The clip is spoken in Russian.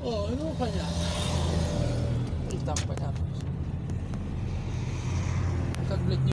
О, ну понятно. И там понятно. Как, блядь, не